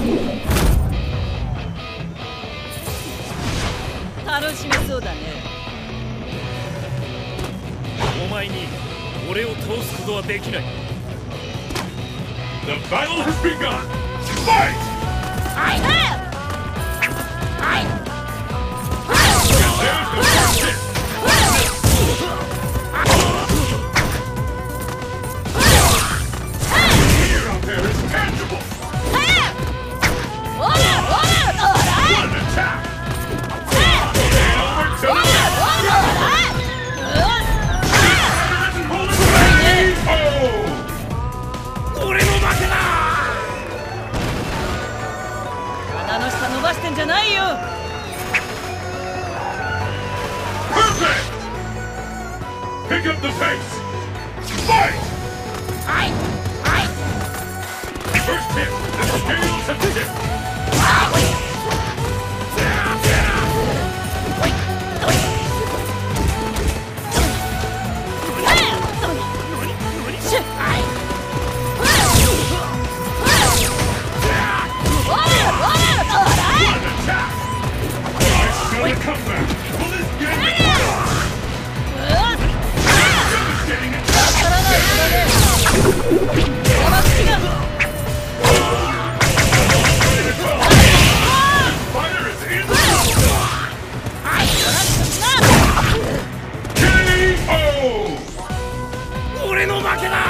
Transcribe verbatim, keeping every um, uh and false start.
楽しめそうだね。 お前に俺を倒すことはできない。 The battle has begun! Fight! I have! I Here out there is tangible! One attack! And over to the left! Oh! 俺の負けだ。 鼻の下伸ばしてんじゃないよ。 Perfect! Pick up the pace! Fight! I I First hit, the scales have tipped! One attack! I smell a comeback! Will this get me? Devastating attack! Fire is in! K O! 俺の負けだ。